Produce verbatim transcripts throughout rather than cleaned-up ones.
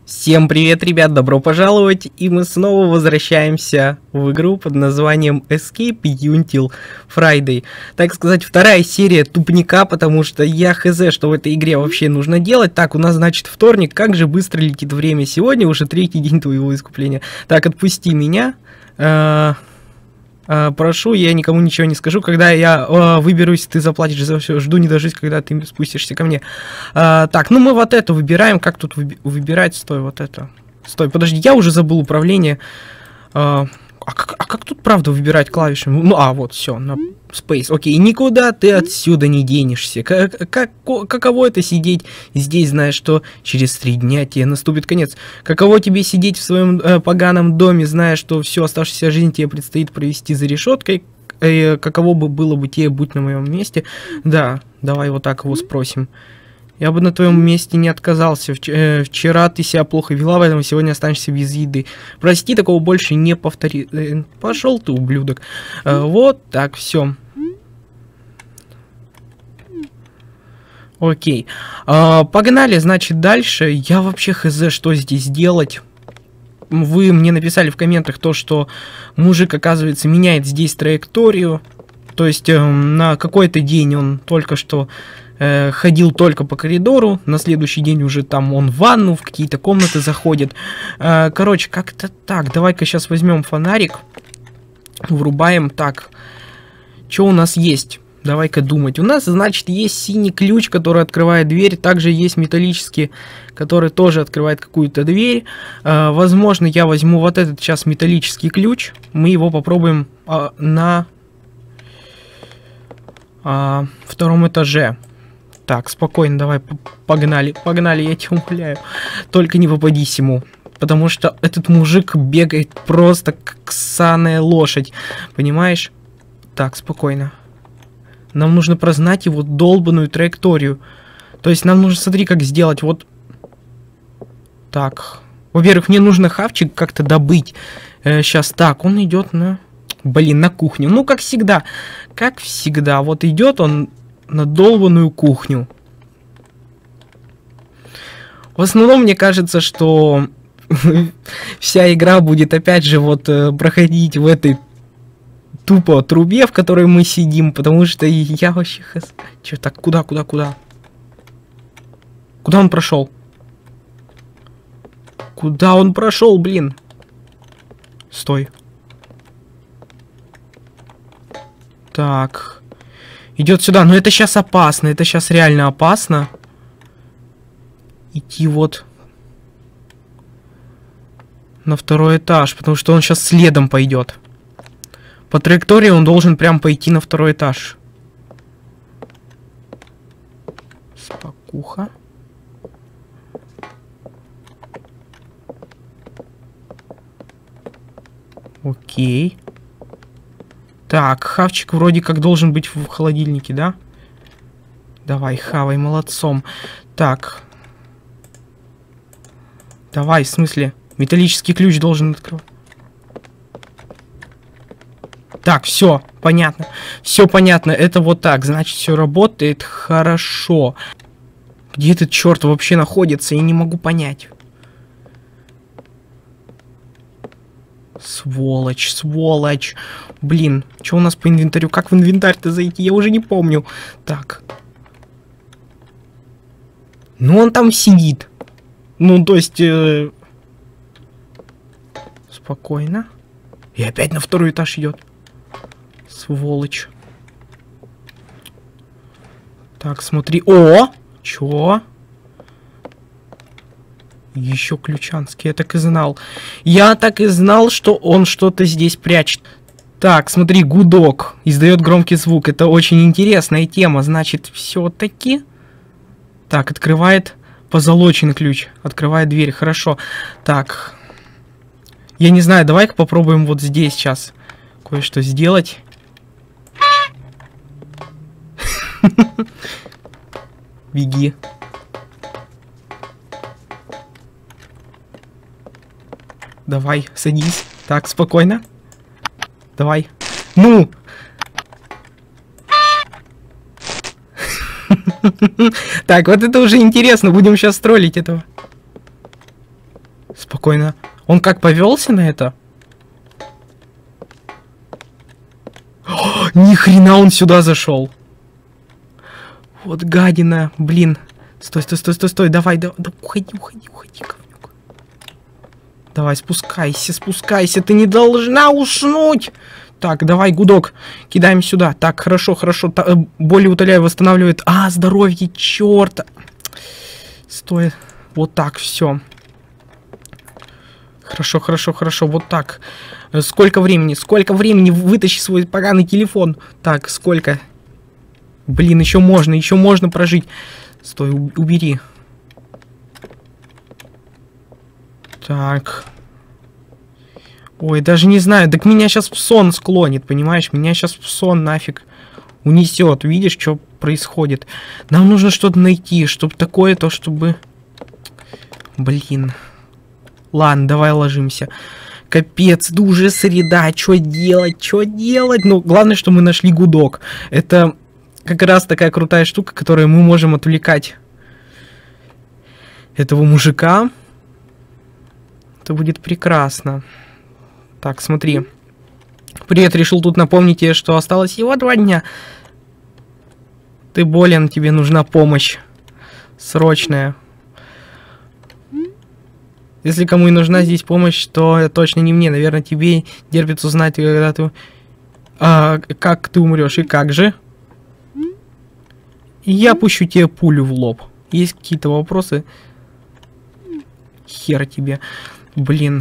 Всем привет, ребят, добро пожаловать, и мы снова возвращаемся в игру под названием Escape Until Friday. Так сказать, вторая серия тупника, потому что я хз, что в этой игре вообще нужно делать. Так, у нас, значит, вторник, как же быстро летит время. Сегодня уже третий день твоего искупления. Так, отпусти меня. А -а -а, прошу, я никому ничего не скажу. Когда я а, выберусь, ты заплатишь за все. Жду не дождусь, когда ты спустишься ко мне. А, так, ну мы вот это выбираем. Как тут выби выбирать? Стой, вот это. Стой, подожди, я уже забыл управление. А, а, как, а как тут правда выбирать клавишами? Ну, а, вот, все, на Space. Окей, никуда ты отсюда не денешься. Как, как, каково это сидеть здесь, зная, что через три дня тебе наступит конец? Каково тебе сидеть в своем э, поганом доме, зная, что всю оставшуюся жизнь тебе предстоит провести за решеткой? Э, каково бы было бы тебе, будь на моем месте? Да, давай вот так его спросим. Я бы на твоем месте не отказался. Вчера ты себя плохо вела, поэтому сегодня останешься без еды. Прости, такого больше не повтори. Пошел ты, ублюдок. Вот так, все. Окей. Погнали, значит, дальше. Я вообще хз, что здесь делать. Вы мне написали в комментах то, что мужик, оказывается, меняет здесь траекторию. То есть э, на какой-то день он только что э, ходил только по коридору, на следующий день уже там он в ванну, в какие-то комнаты заходит. Э, короче, как-то так. Давай-ка сейчас возьмем фонарик, врубаем. Так, что у нас есть? Давай-ка думать. У нас, значит, есть синий ключ, который открывает дверь. Также есть металлический, который тоже открывает какую-то дверь. Э, возможно, я возьму вот этот сейчас металлический ключ. Мы его попробуем э, на... А, втором этаже. Так, спокойно, давай, погнали, погнали, я тебя умоляю. Только не попадись ему, потому что этот мужик бегает просто как ссаная лошадь, понимаешь? Так, спокойно. Нам нужно прознать его долбаную траекторию. То есть нам нужно, смотри, как сделать, вот. Так, во-первых, мне нужно хавчик как-то добыть. э, Сейчас, так, он идет на... Блин, на кухню. Ну, как всегда. Как всегда. Вот идет он на долбаную кухню. В основном, мне кажется, что вся игра будет опять же вот проходить в этой тупо трубе, в которой мы сидим. Потому что я вообще... Че, так, куда, куда, куда? Куда он прошел? Куда он прошел, блин? Стой. Так, идет сюда, но это сейчас опасно, это сейчас реально опасно. Идти вот на второй этаж, потому что он сейчас следом пойдет. По траектории он должен прям пойти на второй этаж. Спокуха. Окей. Так, хавчик вроде как должен быть в холодильнике, да? Давай, хавай, молодцом. Так. Давай, в смысле? Металлический ключ должен открывать. Так, все, понятно. Все понятно, это вот так. Значит, все работает хорошо. Где этот черт вообще находится? Я не могу понять. Сволочь, сволочь. Блин, что у нас по инвентарю? Как в инвентарь-то зайти? Я уже не помню. Так. Ну, он там сидит. Ну, то есть... Э... Спокойно. И опять на второй этаж идет. Сволочь. Так, смотри. О! Чё? Еще ключанский, я так и знал. Я так и знал, что он что-то здесь прячет. Так, смотри, гудок. Издает громкий звук. Это очень интересная тема. Значит, все-таки... Так, открывает позолоченный ключ. Открывает дверь. Хорошо. Так. Я не знаю, давай-ка попробуем вот здесь сейчас кое-что сделать. Беги. Давай, садись. Так, спокойно. Давай. Ну! Так, вот это уже интересно. Будем сейчас троллить этого. Спокойно. Он как повелся на это? О, ни хрена он сюда зашел. Вот гадина, блин. Стой, стой, стой, стой, стой. Давай, давай, да, уходи, уходи, уходи, говнюк. Давай, спускайся, спускайся. Ты не должна уснуть. Так, давай, гудок. Кидаем сюда. Так, хорошо, хорошо. Та, боли утоляю, восстанавливает. А, здоровье, черт. Стой. Вот так, все. Хорошо, хорошо, хорошо. Вот так. Сколько времени? Сколько времени? Вытащи свой поганый телефон. Так, сколько? Блин, еще можно, еще можно прожить. Стой, убери. Так. Ой, даже не знаю. Так меня сейчас в сон склонит, понимаешь? Меня сейчас в сон нафиг унесет. Видишь, что происходит? Нам нужно что-то найти, чтобы такое, то чтобы... Блин. Ладно, давай ложимся. Капец, да уже среда. Что делать? Что делать? Ну, главное, что мы нашли гудок. Это как раз такая крутая штука, которой мы можем отвлекать этого мужика. Это будет прекрасно. Так, смотри. Привет, решил тут напомнить тебе, что осталось всего два дня. Ты болен, тебе нужна помощь. Срочная. Если кому и нужна здесь помощь, то точно не мне. Наверное, тебе терпится узнать, когда ты... А, как ты умрешь и как же. Я пущу тебе пулю в лоб. Есть какие-то вопросы? Хер тебе. Блин.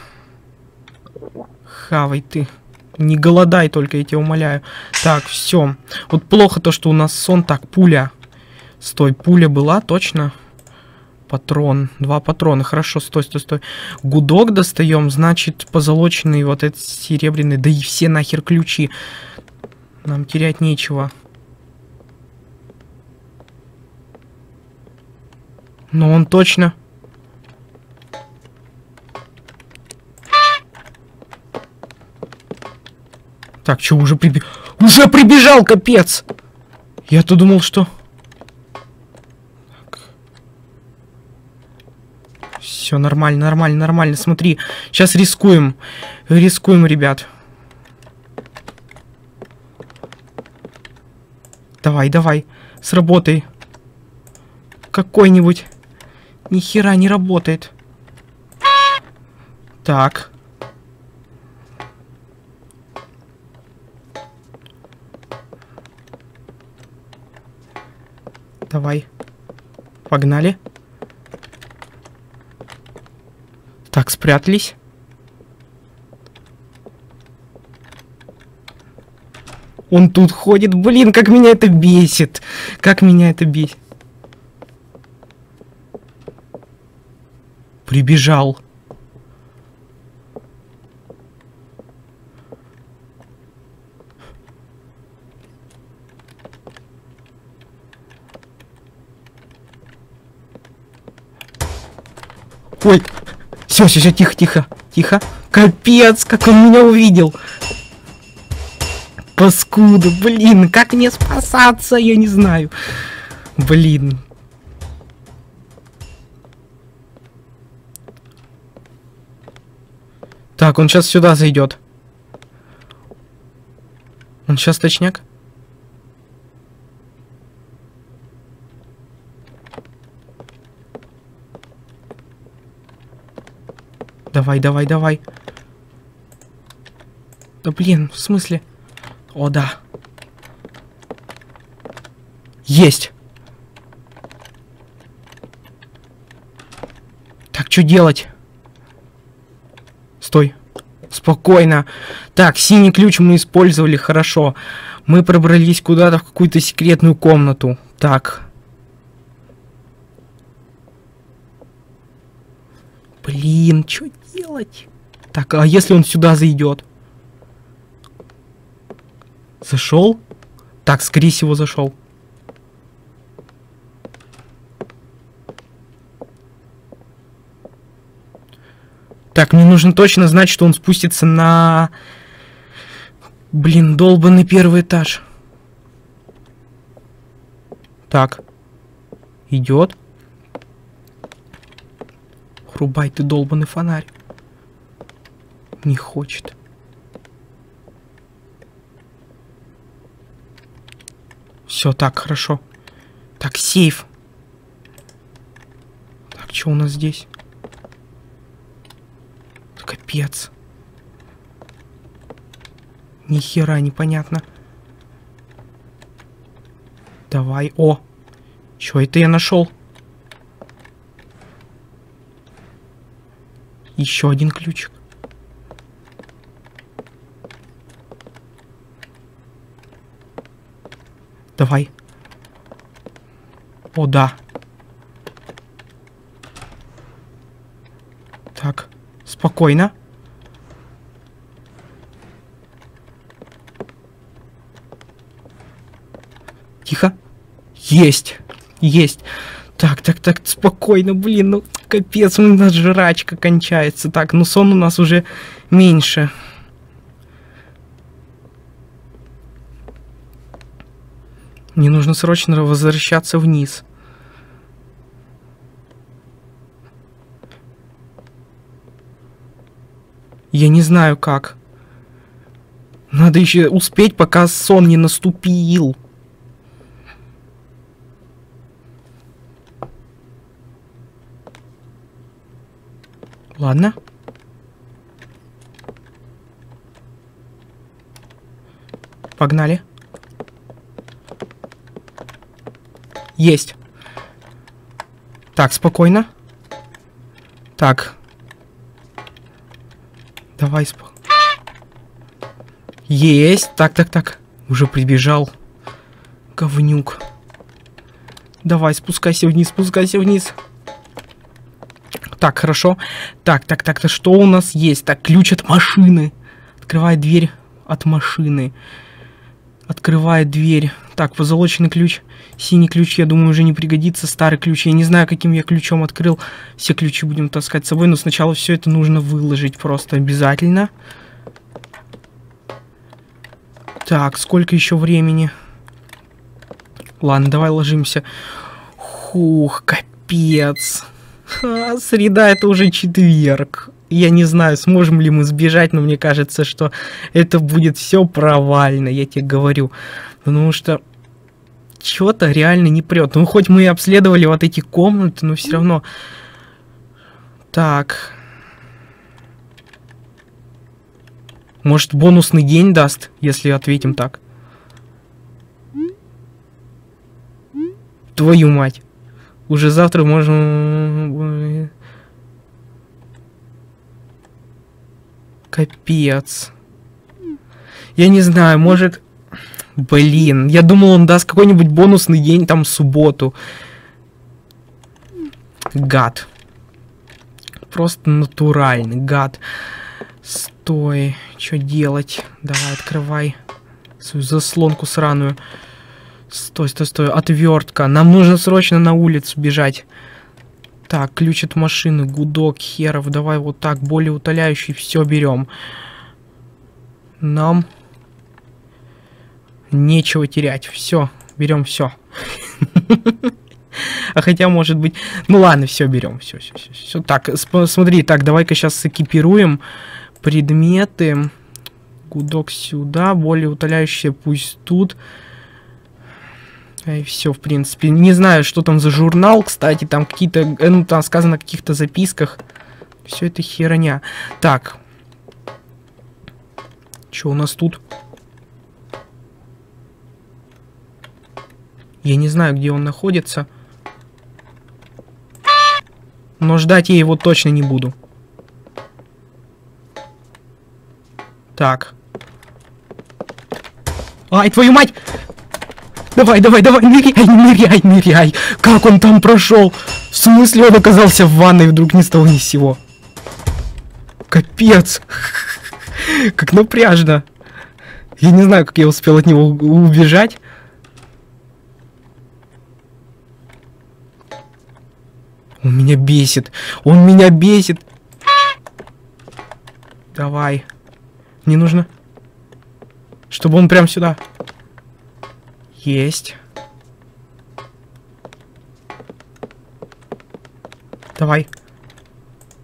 Хавай ты. Не голодай только, я тебя умоляю. Так, все. Вот плохо то, что у нас сон. Так, пуля. Стой, пуля была, точно? Патрон. Два патрона. Хорошо, стой, стой, стой. Гудок достаем, значит, позолоченный вот этот серебряный. Да и все нахер ключи. Нам терять нечего. Но он точно... Так, что, уже прибежал? Уже прибежал, капец! Я-то думал, что... Все нормально, нормально, нормально. Смотри, сейчас рискуем. Рискуем, ребят. Давай, давай, сработай. Какой-нибудь. Ни хера не работает. Так. Давай. Погнали. Так, спрятались. Он тут ходит. Блин, как меня это бесит. Как меня это бесит. Прибежал. Ой, все, все, все, тихо, тихо, тихо. Капец, как он меня увидел. Паскуда, блин, как мне спасаться, я не знаю. Блин. Так, он сейчас сюда зайдет. Он сейчас точняк? Давай, давай, давай. Да блин, в смысле? О, да. Есть. Так, что делать? Стой. Спокойно. Так, синий ключ мы использовали, хорошо. Мы пробрались куда-то в какую-то секретную комнату. Так. Блин, что делать? Так, а если он сюда зайдет? Зашел? Так, скорее всего, зашел. Так, мне нужно точно знать, что он спустится на... Блин, долбанный первый этаж. Так. Идет. Врубай ты долбаный фонарь. Не хочет. Все, так, хорошо. Так, сейф. Так, что у нас здесь? Капец. Ни хера непонятно. Давай. О! Чё это я нашел? Еще один ключик. Давай. О, да. Так, спокойно. Тихо. Есть. Есть. Так, так, так, спокойно, блин, ну капец, у нас жрачка кончается. Так, ну сон у нас уже меньше. Мне нужно срочно возвращаться вниз. Я не знаю как. Надо еще успеть, пока сон не наступил. Ладно. Погнали. Есть. Так, спокойно. Так. Давай, спо... Есть. Так, так, так. Уже прибежал. Говнюк. Давай, спускайся вниз, спускайся вниз. Так, хорошо. Так, так, так, то что у нас есть? Так, ключ от машины. Открывает дверь от машины. Открывает дверь. Так, позолоченный ключ. Синий ключ, я думаю, уже не пригодится. Старый ключ. Я не знаю, каким я ключом открыл. Все ключи будем таскать с собой. Но сначала все это нужно выложить просто обязательно. Так, сколько еще времени? Ладно, давай ложимся. Хух, капец. Ха, среда, это уже четверг. Я не знаю, сможем ли мы сбежать, но мне кажется, что это будет все провально, я тебе говорю. Потому что что-то реально не прет. Ну, хоть мы и обследовали вот эти комнаты, но все равно. Так. Может, бонусный день даст, если ответим так. Твою мать. Уже завтра можем... Капец. Я не знаю, может... Блин, я думал, он даст какой-нибудь бонусный день, там, в субботу. Гад. Просто натуральный гад. Стой, что делать? Давай, открывай свою заслонку сраную. Стой, стой, стой, отвертка. Нам нужно срочно на улицу бежать. Так, ключ от машины, гудок, херов. Давай вот так, более утоляющий, все берем. Нам нечего терять. Все, берем все. А хотя, может быть... Ну ладно, все, берем. Все, все, все, все. Так, смотри, так, давай-ка сейчас сэкипируем предметы. Гудок сюда, более утоляющие пусть тут. И все, в принципе. Не знаю, что там за журнал, кстати, там какие-то, ну, там сказано о каких-то записках. Все это херня. Так. Что у нас тут? Я не знаю, где он находится. Но ждать я его точно не буду. Так. Ай, твою мать! Давай, давай, давай, ныряй, ныряй, ныряй. Как он там прошел? В смысле он оказался в ванной вдруг ни с того ни с сего? Капец. Как напряжно. Я не знаю, как я успел от него убежать. Он меня бесит. Он меня бесит. Давай. Не нужно. Чтобы он прям сюда. Есть. Давай.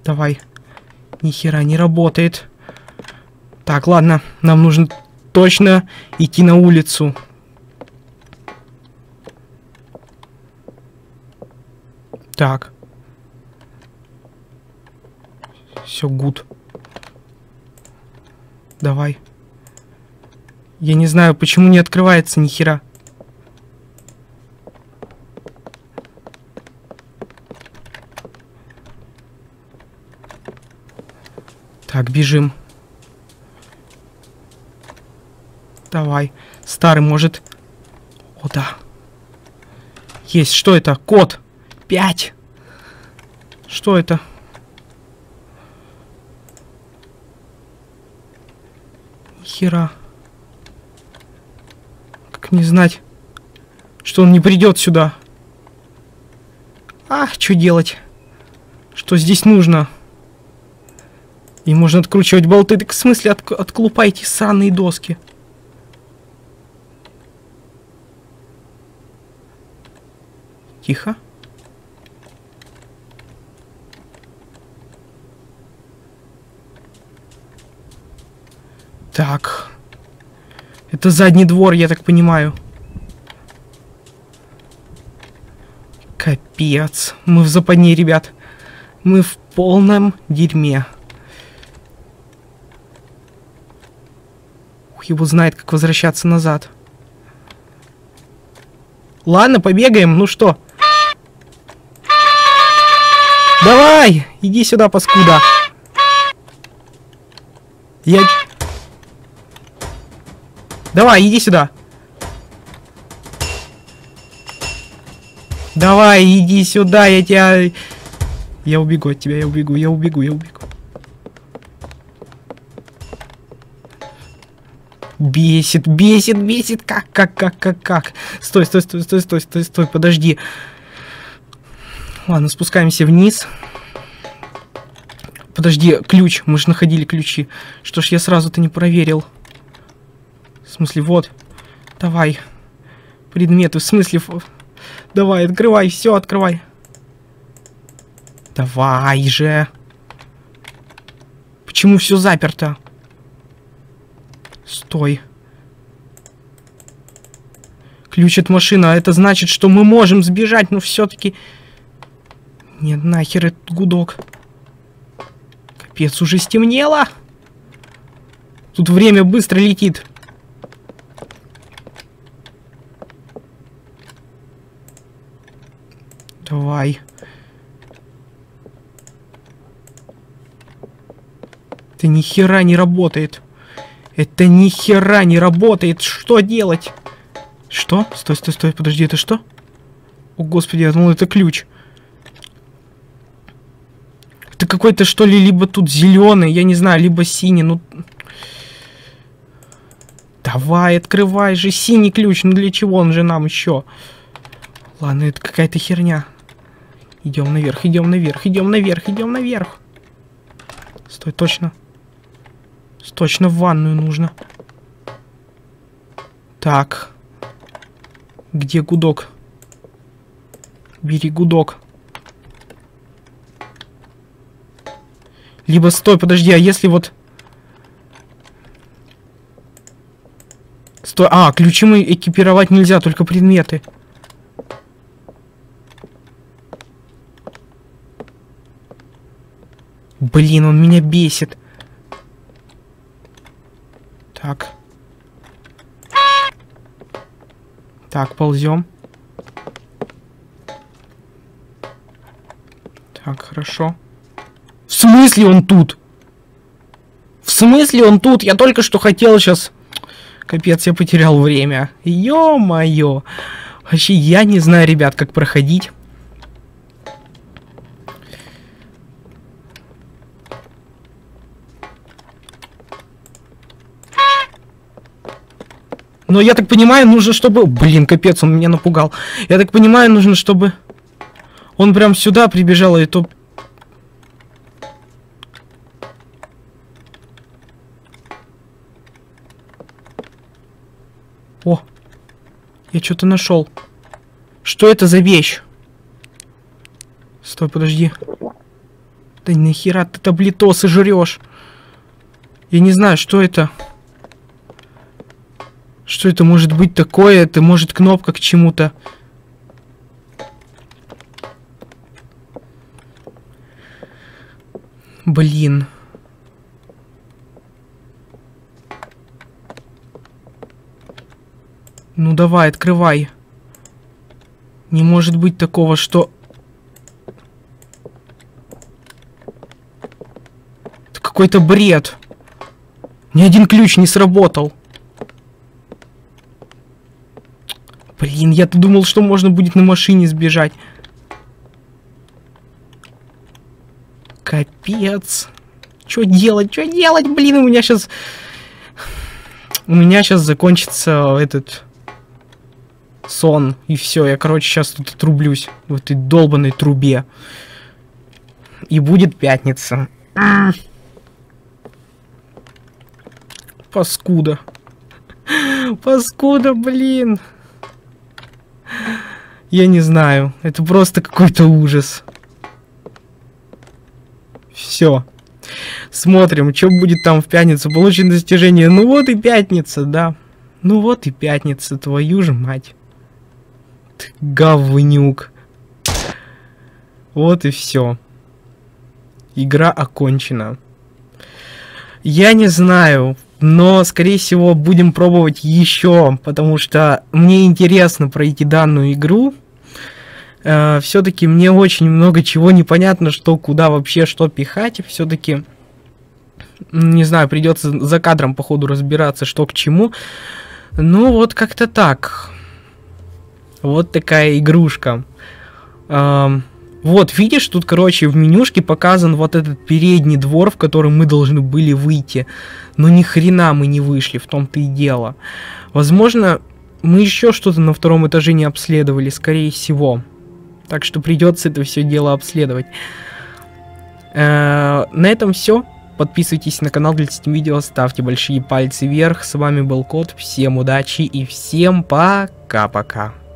Давай. Ни хера не работает. Так, ладно. Нам нужно точно идти на улицу. Так. Все, гуд. Давай. Я не знаю, почему не открывается ни хера. Так, бежим. Давай. Старый может... О, да. Есть. Что это? Код. Пять. Что это? Хера. Как не знать, что он не придет сюда? А, что делать? Что здесь нужно? И можно откручивать болты. Так в смысле от, отклупайте сраные доски? Тихо. Так. Это задний двор, я так понимаю. Капец. Мы в западне, ребят. Мы в полном дерьме. Ух, его знает, как возвращаться назад. Ладно, побегаем. Ну что? Давай! Иди сюда, паскуда. Я... Давай, иди сюда. Давай, иди сюда, я тебя... Я убегу от тебя, я убегу, я убегу, я убегу. Бесит, бесит, бесит. Как, как, как, как, как. Стой, стой, стой, стой, стой, стой, стой, подожди. Ладно, спускаемся вниз. Подожди, ключ. Мы же находили ключи. Что ж, я сразу-то не проверил. В смысле, вот. Давай. Предметы, в смысле... Давай, открывай, все, открывай. Давай же. Почему все заперто? Стой. Ключ от машины, а это значит, что мы можем сбежать, но все-таки... Нет, нахер этот гудок. Капец, уже стемнело. Тут время быстро летит. Давай. Это ни хера не работает. Это ни хера не работает. Что делать? Что? Стой, стой, стой, подожди, это что? О, господи, я думал, это ключ. Это какой-то, что ли, либо тут зеленый, я не знаю, либо синий, ну... Давай, открывай же, синий ключ, ну для чего он же нам еще? Ладно, это какая-то херня. Идем наверх, идем наверх, идем наверх, идем наверх. Стой, точно. Точно в ванную нужно. Так. Где гудок? Бери гудок. Либо стой, подожди, а если вот... Стой, а, ключи мы экипировать нельзя, только предметы. Блин, он меня бесит. Так. Так, ползем. Так, хорошо. В смысле он тут? В смысле он тут? Я только что хотел сейчас... Капец, я потерял время. Ё-моё. Вообще, я не знаю, ребят, как проходить. Но я так понимаю, нужно, чтобы... Блин, капец, он меня напугал. Я так понимаю, нужно, чтобы... Он прям сюда прибежал, и то... О, я что-то нашел. Что это за вещь? Стой, подожди. Да нахера ты таблетосы жрешь? Я не знаю, что это. Что это может быть такое? Это может кнопка к чему-то. Блин. Ну давай, открывай. Не может быть такого, что... Это какой-то бред. Ни один ключ не сработал. Блин, я-то думал, что можно будет на машине сбежать. Капец. Что делать? Что делать? Блин, у меня сейчас... У меня сейчас закончится этот... сон. И все, я, короче, сейчас тут отрублюсь. В этой долбанной трубе. И будет пятница. Паскуда. Паскуда, блин. Я не знаю. Это просто какой-то ужас. Все. Смотрим, что будет там в пятницу. Получено достижение. Ну вот и пятница, да. Ну вот и пятница, твою же мать. Ты говнюк. Вот и все. Игра окончена. Я не знаю, но, скорее всего, будем пробовать еще, потому что мне интересно пройти данную игру. Э, все-таки мне очень много чего непонятно, что, куда вообще, что пихать. Все-таки, не знаю, придется за кадром, походу, разбираться, что к чему. Ну, вот как-то так. Вот такая игрушка. Эм, вот, видишь, тут, короче, в менюшке показан вот этот передний двор, в который мы должны были выйти. Но ни хрена мы не вышли, в том-то и дело. Возможно, мы еще что-то на втором этаже не обследовали, скорее всего. Так что придется это все дело обследовать. Э, на этом все. Подписывайтесь на канал для этих видео, ставьте большие пальцы вверх. С вами был Кот, всем удачи и всем пока-пока.